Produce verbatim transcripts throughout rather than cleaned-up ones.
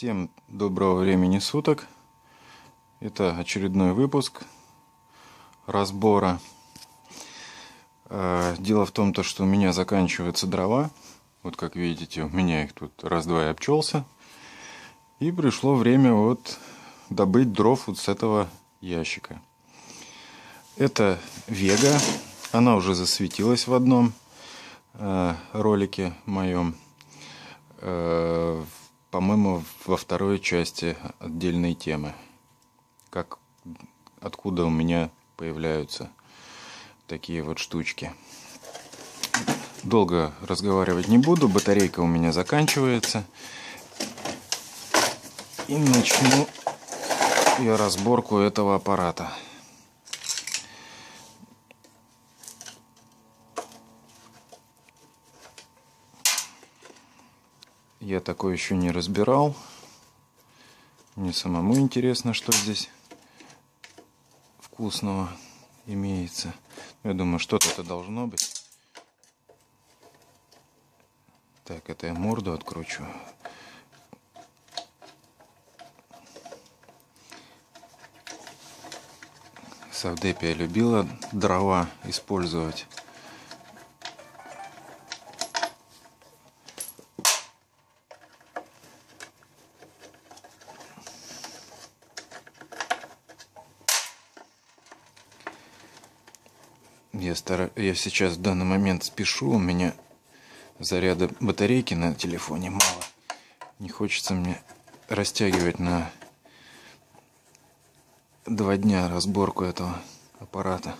Всем доброго времени суток. Это очередной выпуск разбора. Дело в том, что у меня заканчиваются дрова. Вот как видите, у меня их тут раз-два и обчелся. И пришло время вот добыть дров вот с этого ящика. Это Вега. Она уже засветилась в одном э, ролике моем. Э, по-моему, во второй части отдельной темы. Как, откуда у меня появляются такие вот штучки. Долго разговаривать не буду. Батарейка у меня заканчивается. И начну я разборку этого аппарата. Я такое еще не разбирал. Мне самому интересно, что здесь вкусного имеется. Я думаю, что-то должно быть. Так, это я морду откручу. Савдепия любила дрова использовать. Я, стар... Я сейчас в данный момент спешу, у меня заряда батарейки на телефоне мало. Не хочется мне растягивать на два дня разборку этого аппарата.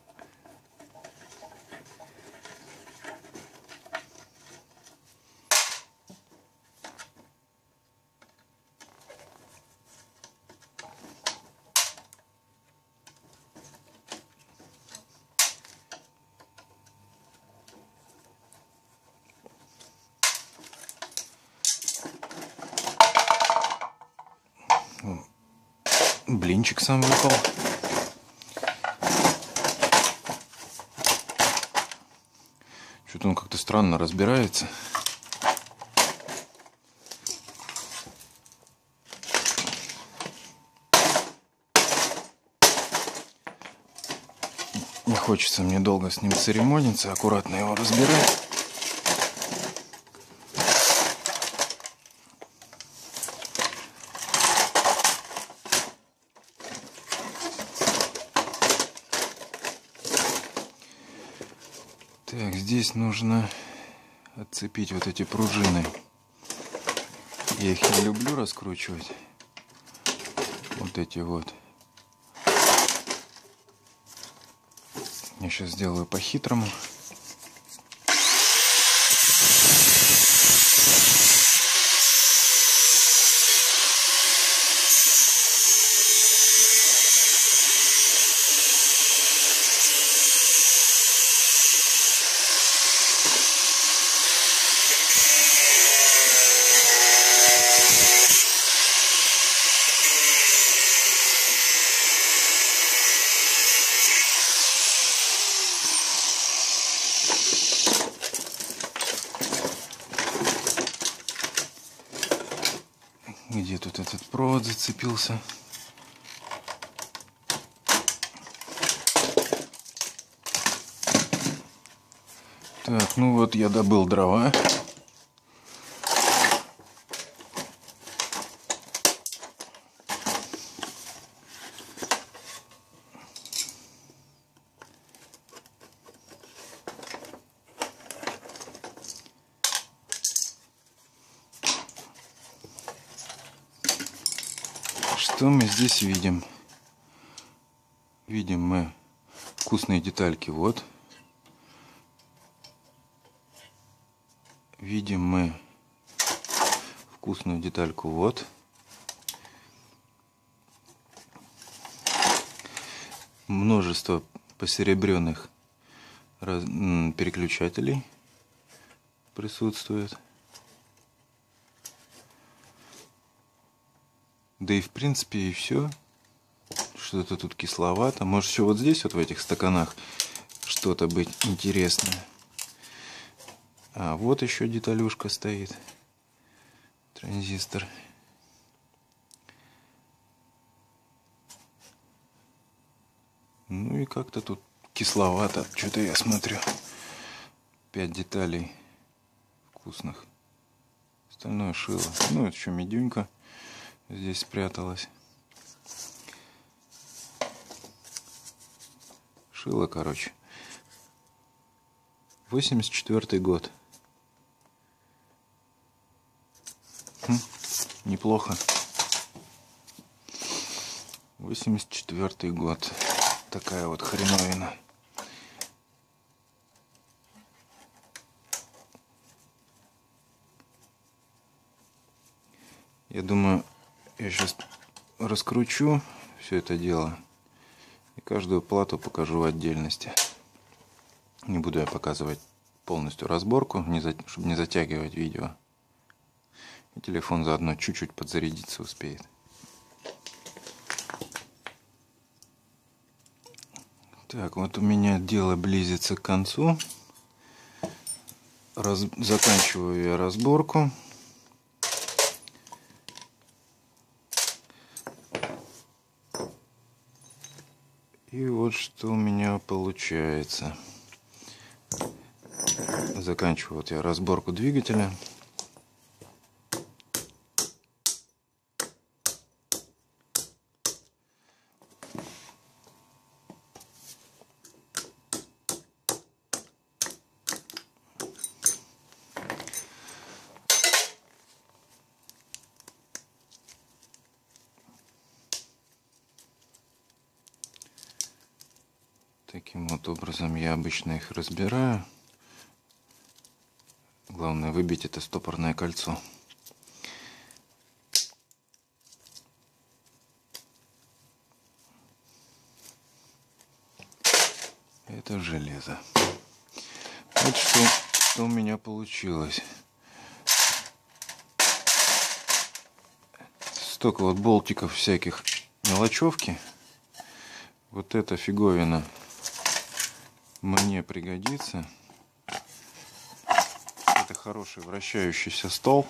Блинчик сам выпал. Что-то он как-то странно разбирается. Не хочется мне долго с ним церемониться, аккуратно его разбирать. Так, здесь нужно отцепить вот эти пружины. Я их не люблю раскручивать. Вот эти вот. Я сейчас сделаю по-хитрому. Где тут этот провод зацепился? Так, ну вот я добыл дрова. Что мы здесь видим? Видим мы вкусные детальки, вот. Видим мы вкусную детальку, вот. Множество посеребренных раз... переключателей присутствует. Да и в принципе и все. Что-то тут кисловато. Может еще вот здесь вот в этих стаканах что-то быть интересное. А вот еще деталюшка стоит. Транзистор. Ну и как-то тут кисловато. Что-то я смотрю. Пять деталей вкусных. Остальное шило. Ну, это еще медюнька здесь спряталась. Шило, короче. восемьдесят четвёртый год. Хм, неплохо. восемьдесят четвёртый год. Такая вот хреновина. Я думаю, я сейчас раскручу все это дело и каждую плату покажу в отдельности. Не буду я показывать полностью разборку, не за... чтобы не затягивать видео. И телефон заодно чуть-чуть подзарядиться успеет. Так, вот у меня дело близится к концу. Раз... Заканчиваю я разборку. И вот что у меня получается. Заканчиваю вот я разборку двигателя. Таким вот образом я обычно их разбираю. Главное выбить это стопорное кольцо. Это железо. Вот что, что у меня получилось. Столько вот болтиков всяких мелочевки. Вот эта фиговина мне пригодится. Это хороший вращающийся стол.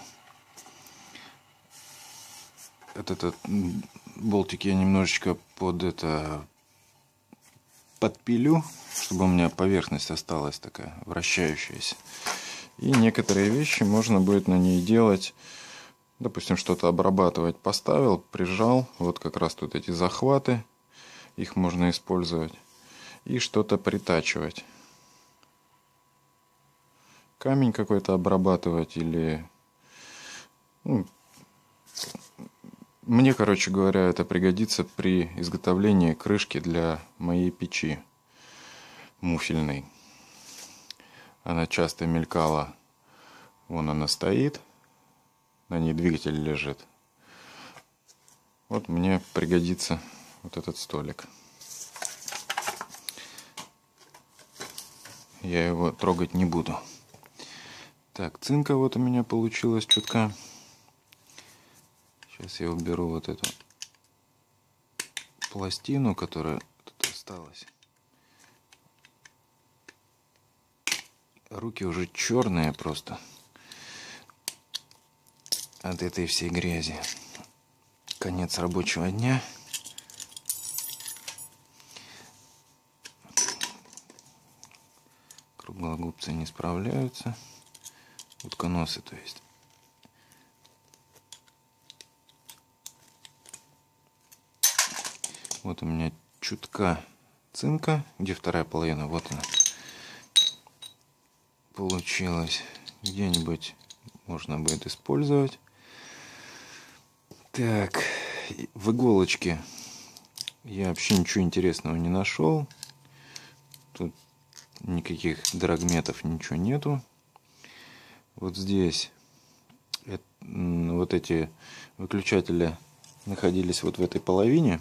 Вот этот болтик я немножечко под это подпилю, чтобы у меня поверхность осталась такая вращающаяся. И некоторые вещи можно будет на ней делать. Допустим, что-то обрабатывать поставил, прижал. Вот как раз тут эти захваты. Их можно использовать. И что-то притачивать. Камень какой-то обрабатывать или... Ну, мне, короче говоря, это пригодится при изготовлении крышки для моей печи муфельной. Она часто мелькала. Вон она стоит. На ней двигатель лежит. Вот мне пригодится вот этот столик. Я его трогать не буду. Так, цинка вот у меня получилась чутка. Сейчас я уберу вот эту пластину, которая тут осталась. Руки уже черные просто от этой всей грязи. Конец рабочего дня. Круглогубцы не справляются. Утконосы, то есть. Вот у меня чутка цинка, где вторая половина, вот она. Получилось. Где-нибудь можно будет использовать. Так, в иголочке я вообще ничего интересного не нашел. Тут никаких драгметов, ничего нету. Вот здесь это, вот эти выключатели находились вот в этой половине.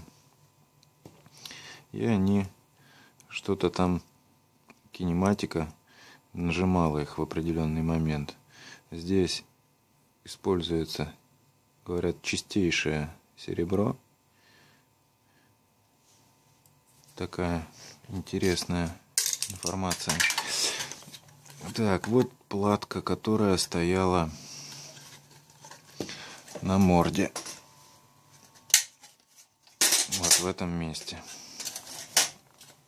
И они что-то там, кинематика, нажимала их в определенный момент. Здесь используется, говорят, чистейшее серебро. Такая интересная информация. Так, вот платка, которая стояла на морде. Вот в этом месте.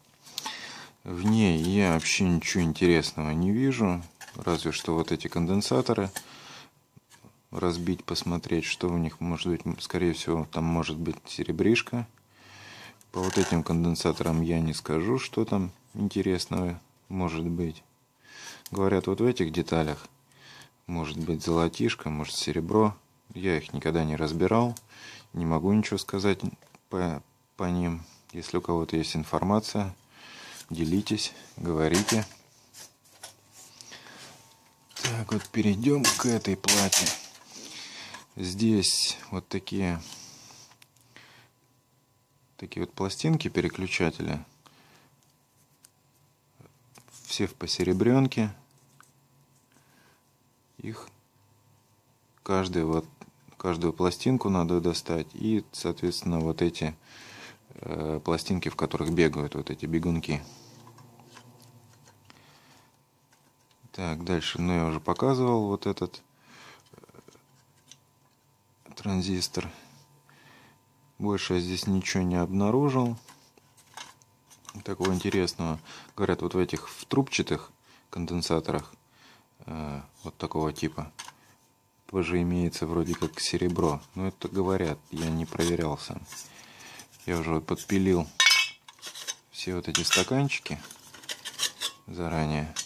В ней я вообще ничего интересного не вижу, разве что вот эти конденсаторы разбить, посмотреть, что в них может быть. Скорее всего, там может быть серебришка. По вот этим конденсаторам я не скажу, что там интересного может быть. Говорят, вот в этих деталях может быть золотишко, может серебро. Я их никогда не разбирал, не могу ничего сказать по, по ним. Если у кого-то есть информация, делитесь, говорите. Так, вот перейдем к этой плате. Здесь вот такие, такие вот пластинки переключателя. Все в посеребренке. Их каждый вот, каждую пластинку надо достать. И, соответственно, вот эти э, пластинки, в которых бегают вот эти бегунки. Так, дальше, ну я уже показывал вот этот транзистор. Больше я здесь ничего не обнаружил такого интересного. Говорят, вот в этих в трубчатых конденсаторах э, вот такого типа тоже имеется вроде как серебро. Но это говорят, я не проверял сам. Я уже вот подпилил все вот эти стаканчики заранее.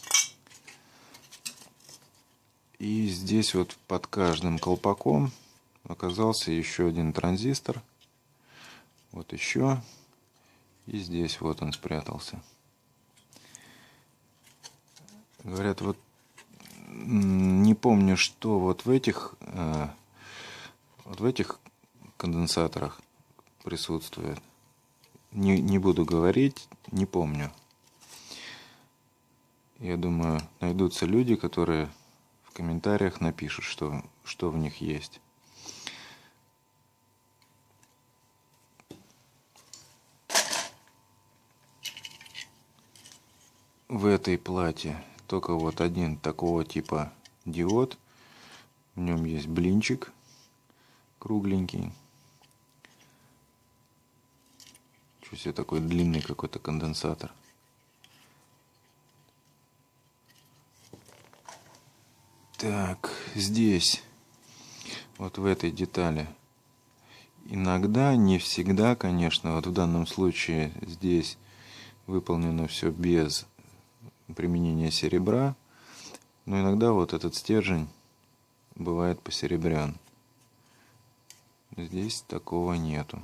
И здесь вот под каждым колпаком оказался еще один транзистор. Вот еще. И здесь вот он спрятался. Говорят, вот не помню, что вот в этих э, вот в этих конденсаторах присутствует. Не, не буду говорить, не помню. Я думаю, найдутся люди, которые в комментариях напишут, что, что в них есть. В этой плате только вот один такого типа диод. В нем есть блинчик кругленький. Что себе, такой длинный какой-то конденсатор. Так, здесь, вот в этой детали, иногда, не всегда, конечно, вот в данном случае здесь выполнено все без применения серебра, но иногда вот этот стержень бывает посеребрен. Здесь такого нету.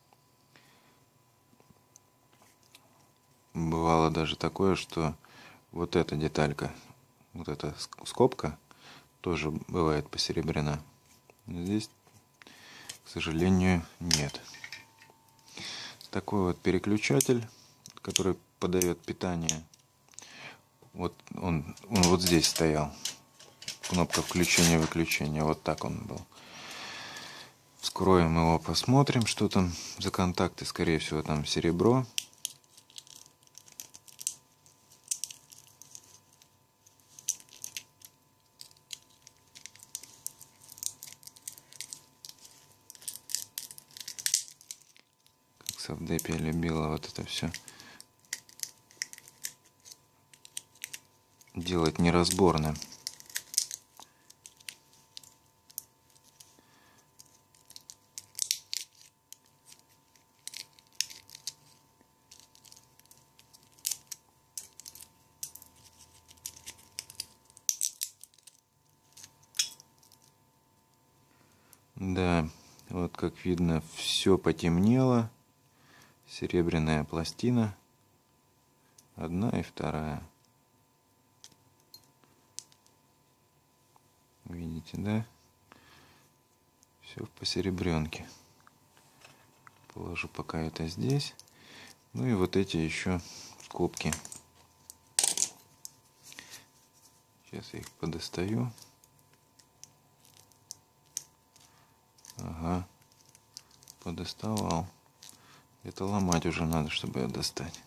Бывало даже такое, что вот эта деталька, вот эта скобка, тоже бывает посеребрена. Здесь, к сожалению, нет. Такой вот переключатель, который подает питание. Вот он, он вот здесь стоял. Кнопка включения-выключения. Вот так он был. Вскроем его, посмотрим, что там за контакты. Скорее всего, там серебро. Совдепия любила вот это все делать неразборно. Да, вот как видно, все потемнело. Серебряная пластина. Одна и вторая. Видите, да? Все в посеребренке. Положу пока это здесь. Ну и вот эти еще скобки. Сейчас я их подостаю. Ага. Подоставал. Это ломать уже надо, чтобы ее достать.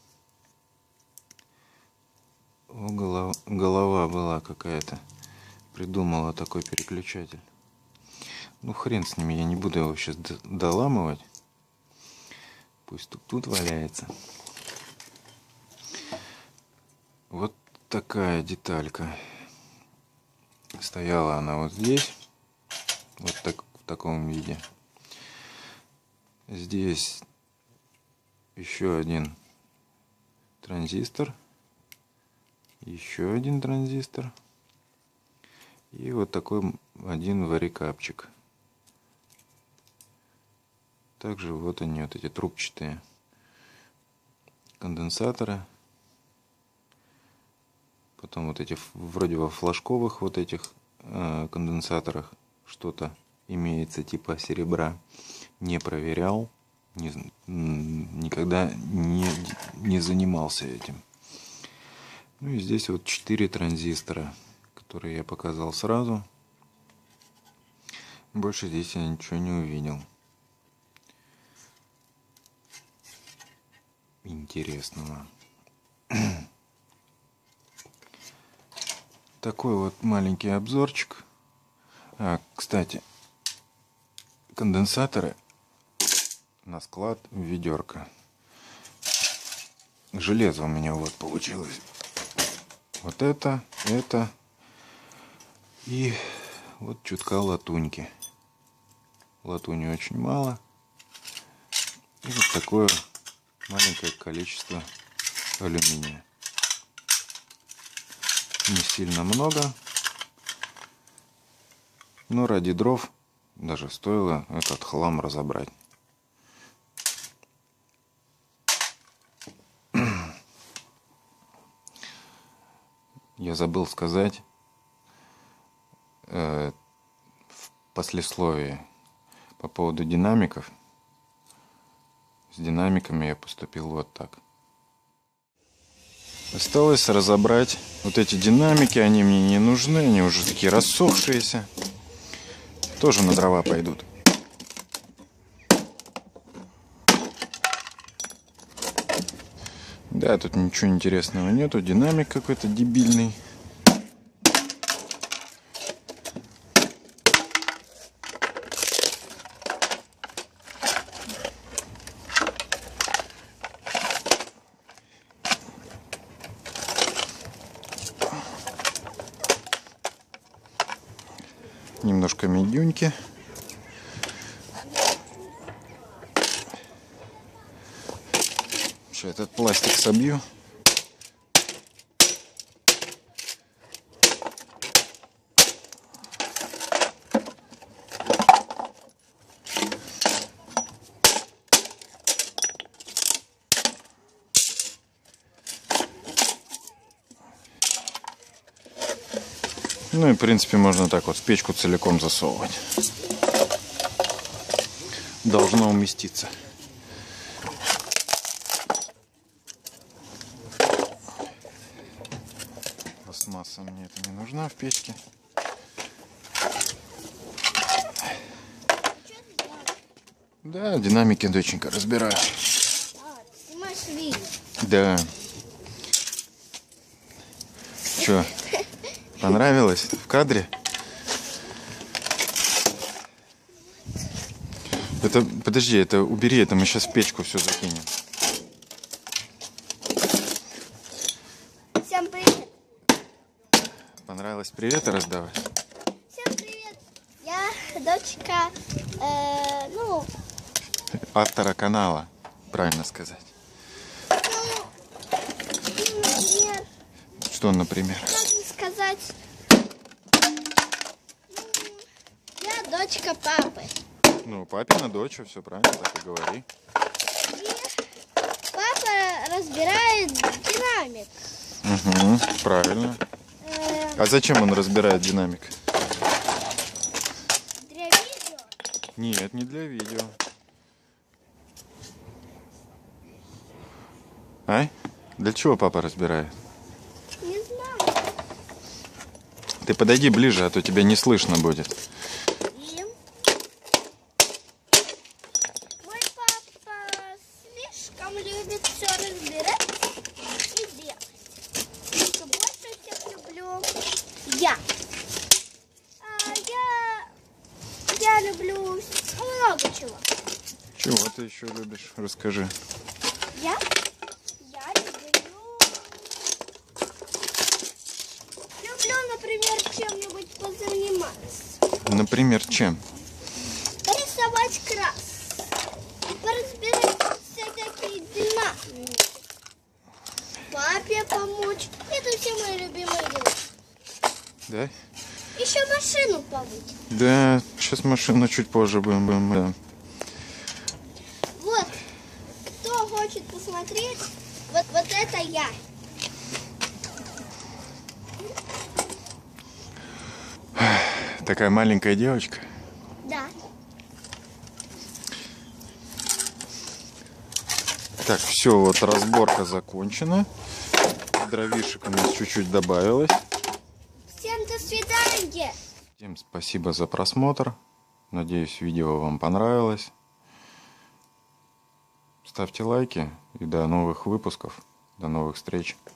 О, голова, голова была какая-то придумала такой переключатель. Ну хрен с ними, я не буду его сейчас доламывать. Пусть тут, тут валяется. Вот такая деталька. Стояла она вот здесь. Вот так, в таком виде. Здесь еще один транзистор. Еще один транзистор. И вот такой один варикапчик. Также вот они, вот эти трубчатые конденсаторы. Потом вот эти вроде во флажковых вот этих э, конденсаторах что-то имеется типа серебра. Не проверял, не, никогда не, не занимался этим. Ну и здесь вот четыре транзистора, которые я показал сразу. Больше здесь я ничего не увидел интересного. Такой вот маленький обзорчик. А, кстати, конденсаторы на склад в ведерко. Железо у меня вот получилось. Вот это, это и вот чутка латуньки. Латуни очень мало. И вот такое маленькое количество алюминия. Не сильно много, но ради дров даже стоило этот хлам разобрать. Я забыл сказать э, в послесловии по поводу динамиков. С динамиками я поступил вот так. Осталось разобрать вот эти динамики, они мне не нужны, они уже такие рассохшиеся. Тоже на дрова пойдут. Да, тут ничего интересного нету, динамик какой-то дебильный. Немножко медюньки. Сейчас этот пластик собью. Ну и в принципе можно так вот в печку целиком засовывать. Должно уместиться. Пластмасса мне это не нужна в печке. Да, динамики, доченька, разбираю. А, ты снимаешь видео? Да. Че? Понравилось в кадре? Это, подожди, это убери, это мы сейчас в печку все закинем. Всем привет! Понравилось приветы раздавать? Всем привет! Я дочка, э, ну... Автора канала, правильно сказать. Ну, например... Что, например? Как сказать? Ну, я дочка папы. Ну, папина дочь, все правильно, так и говори. И папа разбирает динамик. Угу, правильно. Э, А зачем он разбирает динамик? для видео. Нет, не для видео. Ай? Для чего папа разбирает? Не знаю. Ты подойди ближе, а то тебя не слышно будет. И... Мой папа слишком любит все разбирать и делать. Только больше всех люблю я. много чего. Чего ты еще любишь? Расскажи. Я? Я люблю... Люблю, например, чем-нибудь позаниматься. Например, чем? Порисовать крас. Поразбирать всякие дела. Папе помочь. Это все мои любимые дела. Да? Еще машину помыть. Да, сейчас машину чуть позже будем. будем да. Вот, кто хочет посмотреть, вот, вот это я. Такая маленькая девочка. Да. Так, все, вот разборка закончена. Дровишек у нас чуть-чуть добавилось. Всем до свидания. Всем спасибо за просмотр. Надеюсь, видео вам понравилось. Ставьте лайки и до новых выпусков. До новых встреч.